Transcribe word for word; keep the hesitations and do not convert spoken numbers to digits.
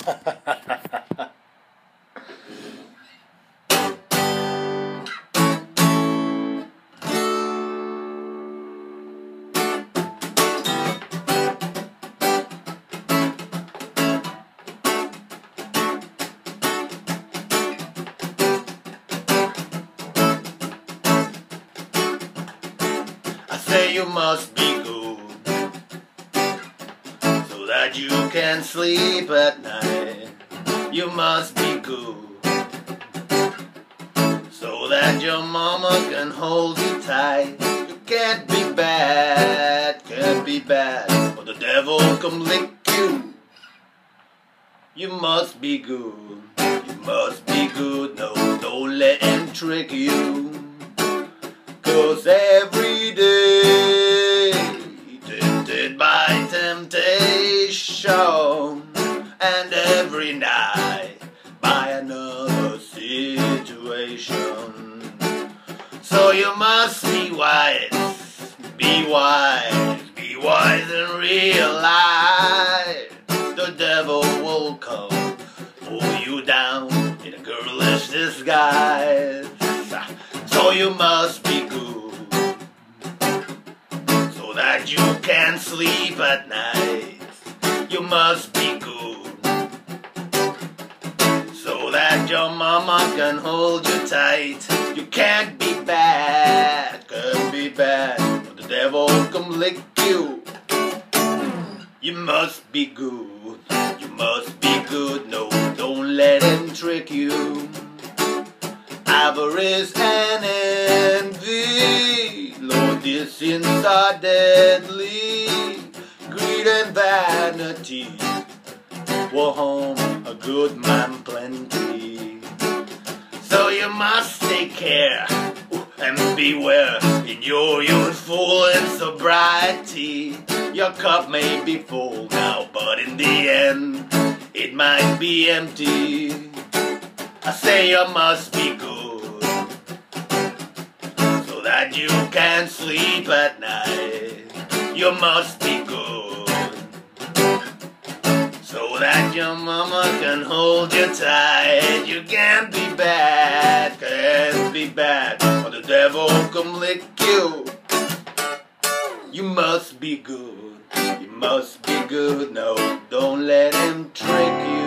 I say you must be good so that you can sleep at night. You must be good so that your mama can hold you tight. You can't be bad, can't be bad, or the devil come lick you. You must be good, you must be good, no, don't let him trick you. Cause every day tempted by temptation, and every night by another situation. So you must be wise, be wise, be wise and realize the devil will come, pull you down in a girlish disguise. So you must be good so that you can sleep at night. You must be good so that your mama can hold you tight. You can't be bad, can't be bad, or the devil come lick you. You must be good, you must be good, no, don't let him trick you. Avarice and envy, Lord, these sins are deadly. Greed and vanity will harm a good man plenty. So you must take care and beware in your youthful sobriety. Your cup may be full now, but in the end it might be empty. I say you must be good so that you can sleep at night. You must be good so that your mama can hold you tight. You can't be bad, can't be bad, or the devil come lick you. You must be good, you must be good, no, don't let him trick you.